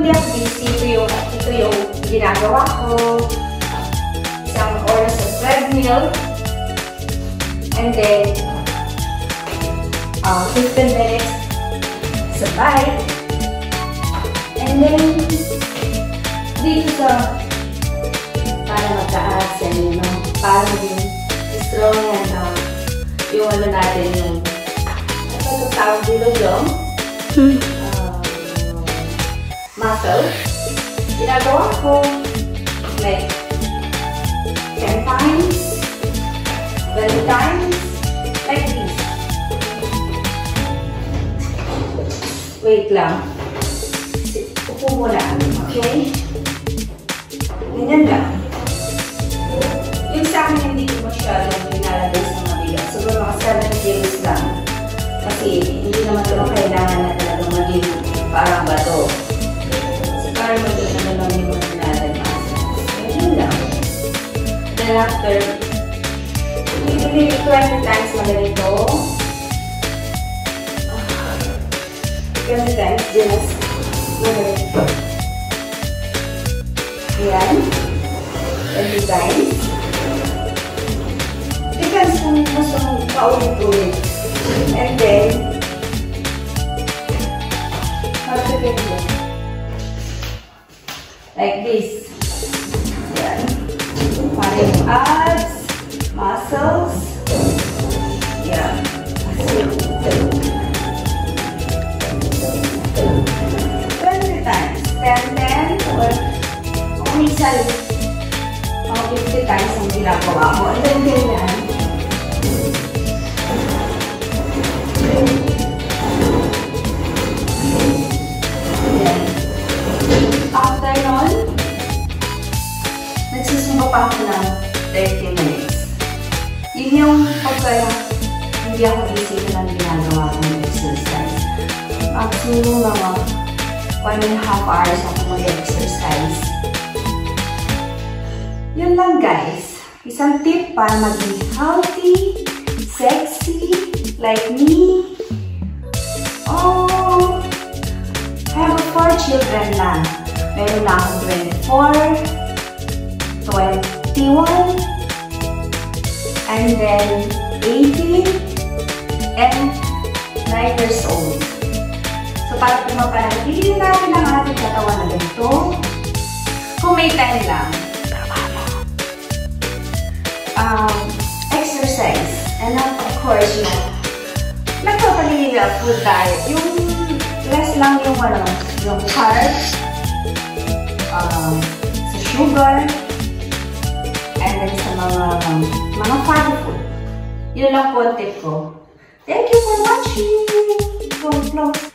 hindi ako busy, ito yung ginagawa ko. Isang oras sa treadmill. And then, 15 minutes sa bike. And then, dito sa para magtaas yan, you know, para maging strong yan, yung ano natin, yung ano tawag dito yung muscle. Ginagawa ko like 10 times, 20 times, like this. Wait lang. Upo muna, okay? Ganyan lang. Yung sa akin, hindi ko masyadong pinalagay sa mabigat. Siguro mga 7 kilos lang. Kasi hindi naman ito kailangan na talagang maging parang bato. Kasi parang maging ano lang yung mga natin. Ganyan lang. Then after, maybe 20 times maganito. 20 times, just maganito. Ayan. 20 times. Depends kung gusto mong paulit-ulit. And then, mag-repeat mo. Like this. Ayan. Para yung abs, muscles. Ayan. 20 times. 10, or minsan, mga 50 times ang ginagawa ko. And then, ganyan. After nun, nagsusumba pa ako ng 30 minutes. Yun yung pagkaya hindi ako isipin ng ginagawa kong exercise. Maximum mga 1.5 hours ako mag-exercise. Yun lang guys. Isang tip para maging healthy, sexy, like me. Oh, I have 4 children na. Meron na akong 24, 21, and then 18, and 9 years old. So, para pumapanatili natin ang ating katawan na ganito, kung may time lang, exercise. And of course, not totally food diet. Yung less lang yung yung carbs, sa sugar, and then sa mga fatty food. Yun lang po ang tip ko. Thank you for watching. Go,